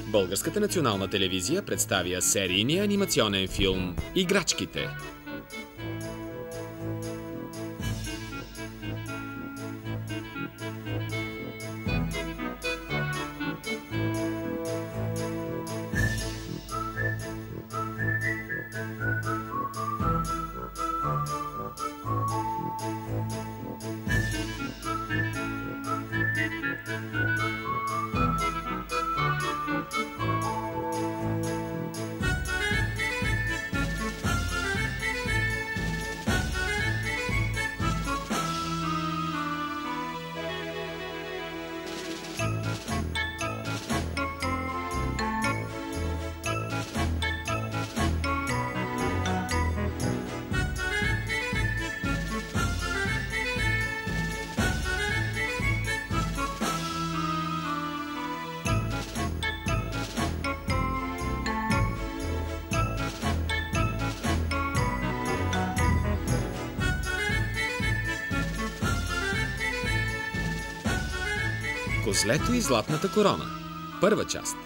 Българската национална телевизия представя серийния анимационен филм „Играчките“. Козлето и златната корона. Първа част.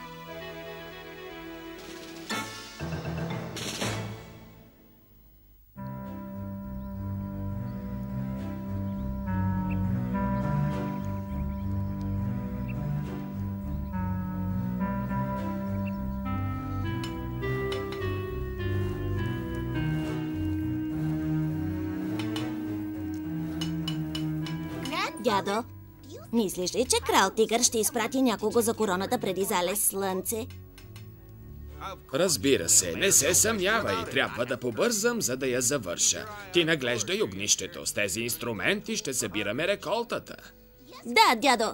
Дядо, мислиш ли, че крал Тигър ще изпрати някого за короната преди залез слънце? Разбира се, не се съмнявай. Трябва да побързам, за да я завърша. Ти наглеждай огнището. С тези инструменти ще събираме реколтата. Да, дядо.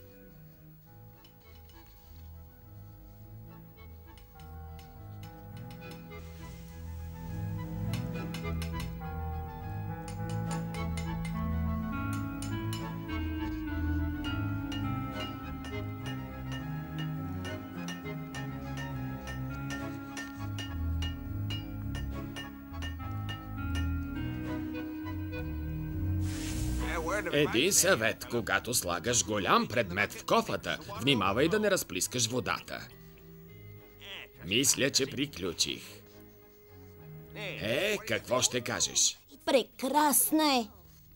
Един съвет, когато слагаш голям предмет в кофата, внимавай да не разплискаш водата. Мисля, че приключих. Какво ще кажеш? Прекрасна е!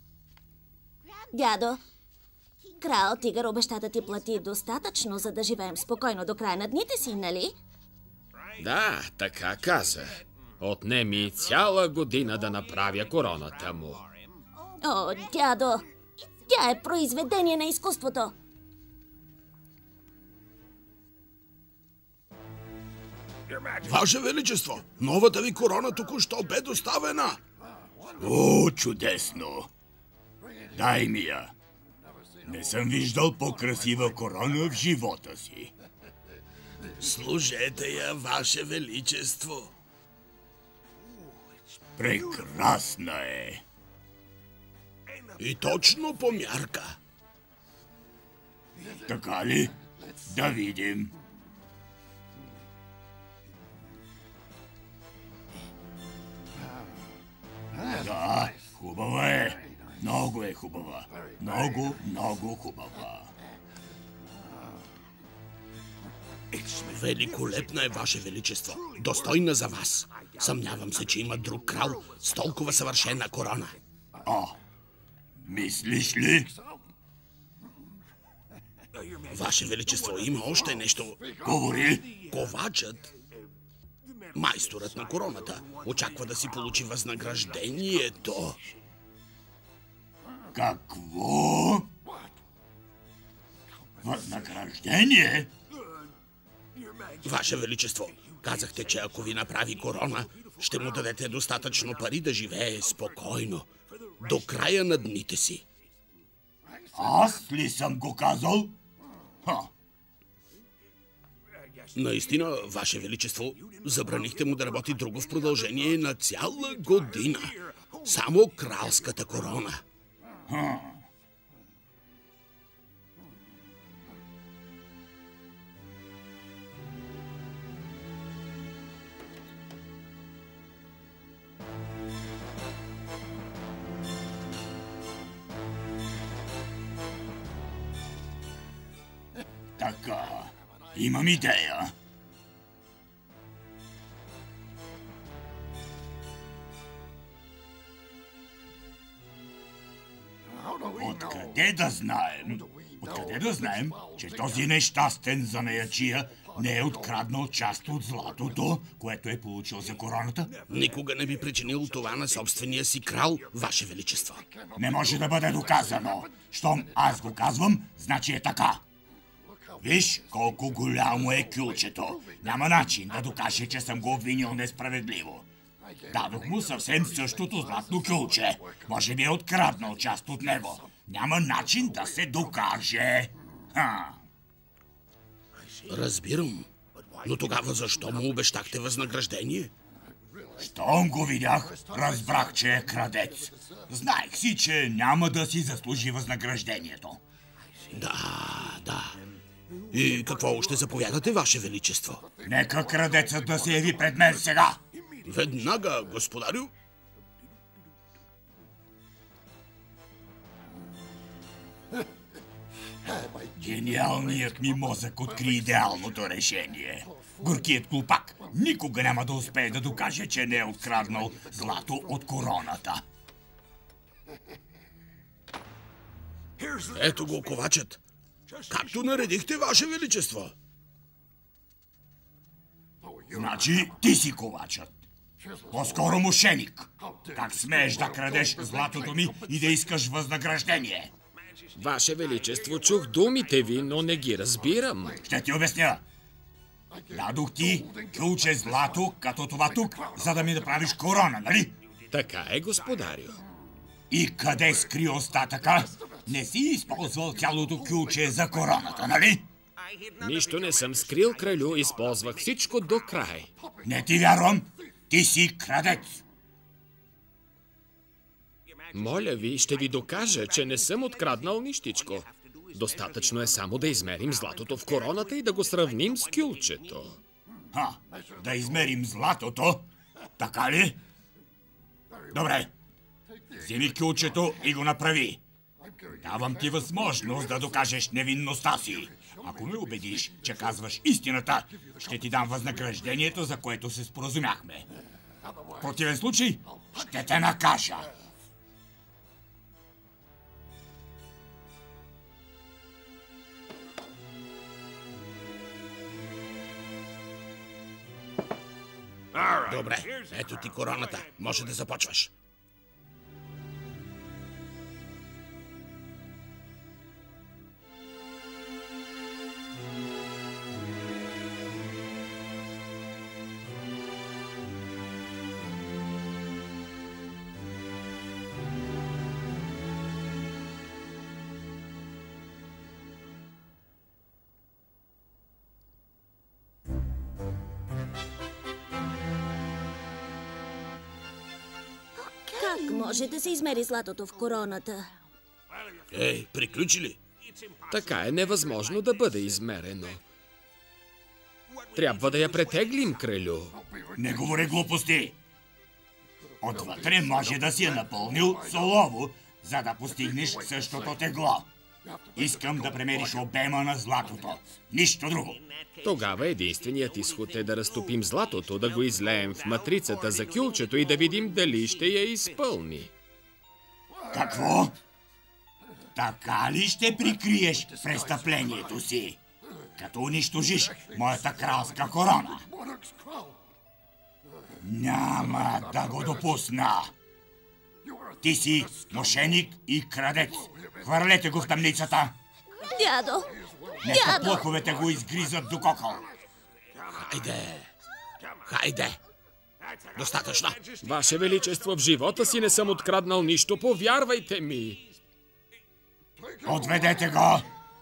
Дядо, крал Тигър обеща да ти плати достатъчно, за да живеем спокойно до края на дните си, нали? Да, така каза. Отне ми цяла година да направя короната му. О, дядо! Тя е произведение на изкуството! Ваше Величество, новата ви корона току-що бе доставена. О, чудесно! Дай ми я. Не съм виждал по-красива корона в живота си. Служете я, Ваше Величество. Прекрасна е. И точно по мярка. Така ли? Да видим. Да, хубава е. Много е хубава. Много, много хубава. Великолепна е, Ваше Величество. Достойна за вас. Съмнявам се, че има друг крал с толкова съвършена корона. Мислиш ли? Ваше Величество, има още нещо. Говори. Ковачът, майсторът на короната, очаква да си получи възнаграждението. Какво? Възнаграждение? Ваше Величество, казахте, че ако ви направи корона, ще му дадете достатъчно пари да живее спокойно до края на дните си. Аз ли съм го казал? Наистина, Ваше Величество, забранихте му да работи друго в продължение на цяла година. Само кралската корона. Така. Имам идея. Откъде да знаем, че този нещастен занаячия не е откраднал част от златото, което е получил за короната? Никога не би причинил това на собствения си крал, Ваше Величество. Не може да бъде доказано. Щом аз го казвам, значи е така. Виж колко голямо е кюлчето. Няма начин да докаже, че съм го обвинил несправедливо. Дадох му съвсем същото златно кюлче. Може би е откраднал част от него. Няма начин да се докаже. Разбирам. Но тогава защо му обещахте възнаграждение? Щом го видях, разбрах, че е крадец. Знаех си, че няма да си заслужи възнаграждението. Да. И какво ще заповядате, Ваше Величество? Нека крадецът да се яви пред мен сега. Веднага, господарю. Гениалният ми мозък откри идеалното решение. Горкият глупак никога няма да успее да докаже, че не е откраднал злато от короната. Ето го ковачът. Както наредихте, Ваше Величество. Значи ти си ковачът. По-скоро мошеник. Как смееш да крадеш златото ми и да искаш възнаграждение? Ваше Величество, чух думите ви, но не ги разбирам. Ще ти обясня. Дадох ти кюлче злато, като това тук, за да ми направиш корона, нали? Така е, господарю. И къде скри остатъка? Не си използвал цялото кюлче за короната, нали? Нищо не съм скрил, кралю, използвах всичко до край. Не ти вярвам, ти си крадец. Моля ви, ще ви докажа, че не съм откраднал нищичко. Достатъчно е само да измерим златото в короната и да го сравним с кюлчето. Да измерим златото? Така ли? Добре. Вземи кюлчето и го направи. Давам ти възможност да докажеш невинността си. Ако ме убедиш, че казваш истината, ще ти дам възнаграждението, за което се споразумяхме. В противен случай, ще те накажа. Добре, ето ти короната. Може да започваш. Как може да се измери златото в короната? Приключи ли? Така е невъзможно да бъде измерено. Трябва да я претеглим, кралю. Не говори глупости. Отвътре може да си е напълнил солово, за да постигнеш същото тегло. Искам да премериш обема на златото. Нищо друго. Тогава единственият изход е да разтопим златото, да го излеем в матрицата за кюлчето и да видим дали ще я изпълни. Какво? Така ли ще прикриеш престъплението си? Като унищожиш моята кралска корона? Няма да го допусна. Ти си мошеник и крадец. Хвърлете го в тъмницата. Дядо! Нека плъховете го изгризат до кокъл. Хайде! Достатъчно! Ваше Величество, в живота си не съм откраднал нищо, повярвайте ми! Отведете го!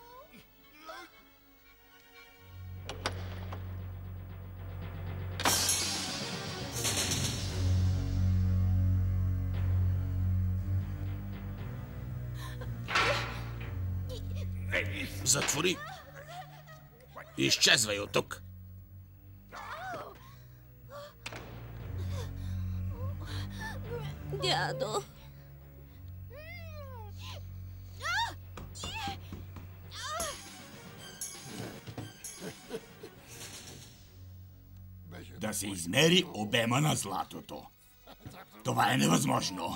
Затвори! Изчезвай от тук! Дядо! да се измери обема на златото. Това е невъзможно.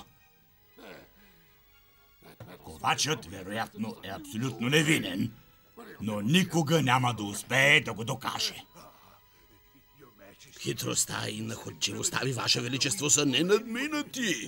Ковачът, вероятно, е абсолютно невинен, но никога няма да успее да го докаже. Хитростта и находчивостта ви, Ваше Величество, са ненадминати.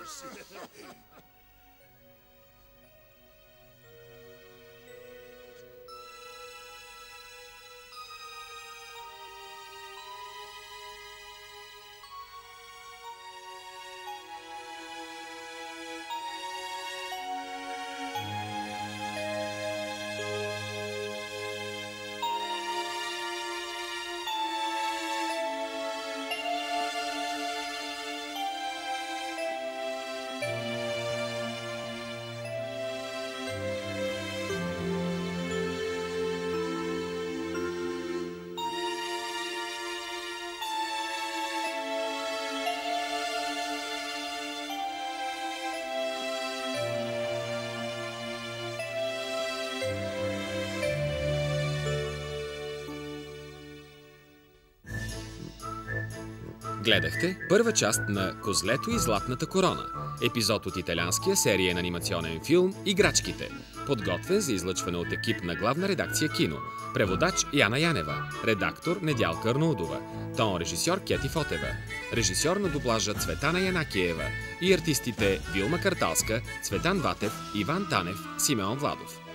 Гледахте първа част на Козлето и златната корона, епизод от италианския сериен анимационен филм «Играчките», подготвен за излъчване от екип на Главна редакция кино, преводач Яна Янева, редактор Недялка Арнаудова, тон режисьор Кети Фотева, режисьор на дублажа Цветана Янакиева и артистите Вилма Карталска, Цветан Ватев, Иван Танев, Симеон Владов.